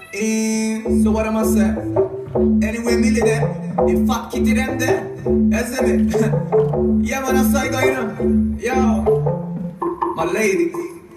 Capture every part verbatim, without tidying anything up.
Eh, so what am I say? Anyway, Millie there, the fat kitty them there. That's it. Yeah, man, that's how I go, you know. Yo, my lady.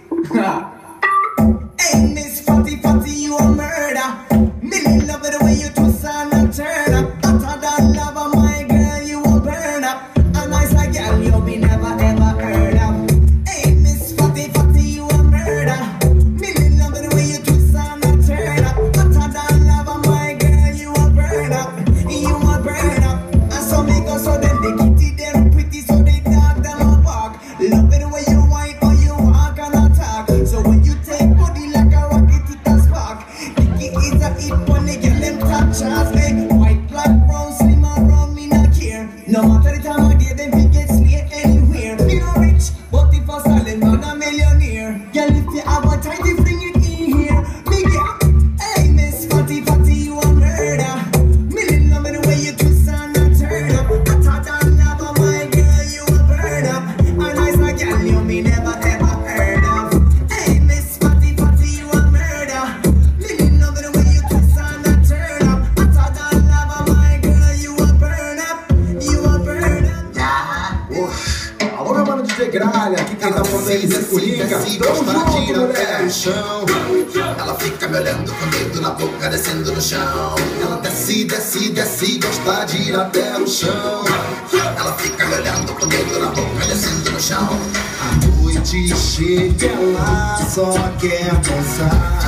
Hey, Miss Fatty Fatty, you a murder. Millie love it the way you twist and a turn up. Hotter than lava, my girl, you a burn up. A nice like girl, you be never ever heard of. Hey, Miss Fatty Fatty, you a murder. Millie love it the way you twist and a turn up. Hotter than lava, my girl, you a burn up. You a burn up. And so make us so them they kitty them pretty, so they dog them a walk. Love it the way you whine or you walk and attack. So when you take body like a rocket, it a spark. Nicky is a hit when they get them top shots. Hey, white, black, brown, slim or brown, me not care. No matter the time of day, them we get slay anywhere. Me no rich, but if a silent man a millionaire. Girl, if you have a tiny fling it in here, me get. Hey, Miss Fatty Fatty, you a murder. Millie love me the way you twist and a turn up. Hotter than lava, my girl, you a burn up. A nice like girl, you me never ever heard of. Hey, Miss Fatty Fatty, you a murder. Millie love me the way you twist and a turn up. Hotter than lava, my girl, you a burn up. You a burn up. Alô, meu mano de Degralha, aqui quem tá falando é Zé Coringa. Se gostar, tira o pé no chão. Ela fica me olhando com o dedo na boca, descendo no chão. Ela desce, desce, desce, gosta de ir até o chão. Ela fica me olhando com o dedo na boca, descendo no chão. A noite chega, ela só quer dançar.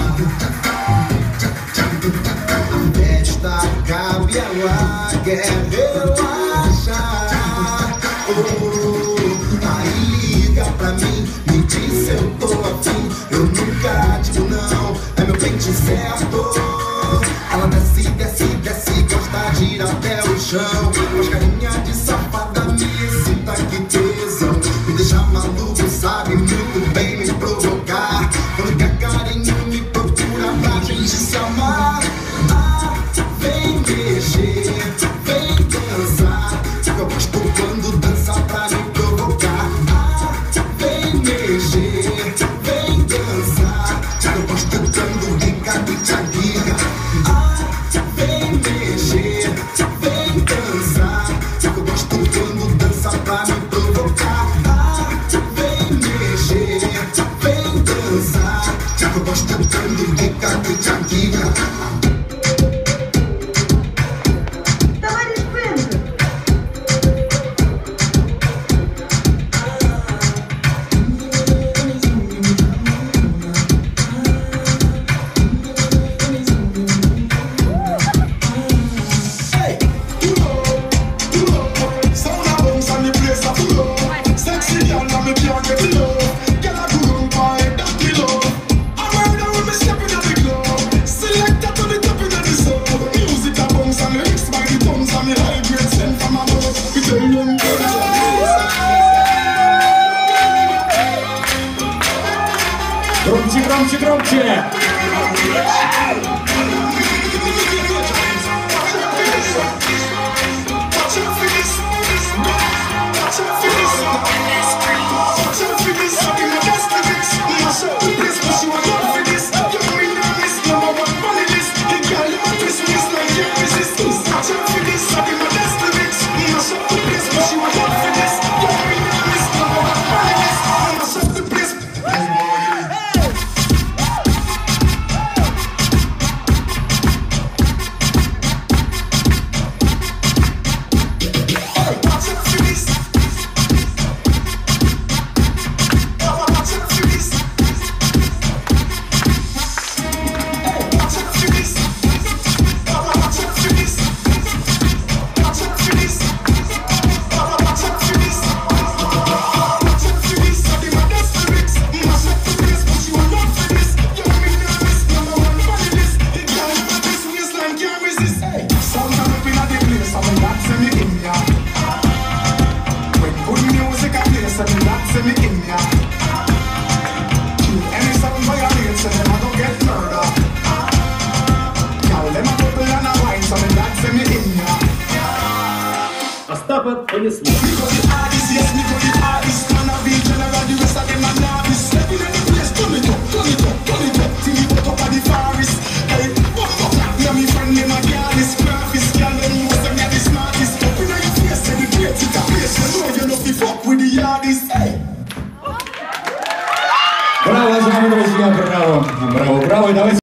A festa acaba e ela quer relaxar. Oh, aí liga pra mim, me diz eu tô afim. Eu nunca digo não, é meu pente certo. Ela desce, desce, desce, gosta de ir até o chão. Com as carinhas de safada me excita, que tesão. Me deixa maluco, sabe muito bem me provocar. Quando que a carinha me procura pra gente se amar. Ah, vem mexer, vem dançar. Eu gosto quando dança pra me provocar. Ah, vem mexer, vem dançar. Eu gosto quando fica de tchaguinha. Ah, vem mexer, vem dançar. Eu gosto quando dança pra me provocar. Ah, vem mexer, vem dançar. Eu gosto quando fica de tchaguinha. Громче, громче, громче! Остапа понесло. Turn it up, turn it up, turn it up. Till you put up on the forest. уважаемые друзья, браво, браво, браво. И давайте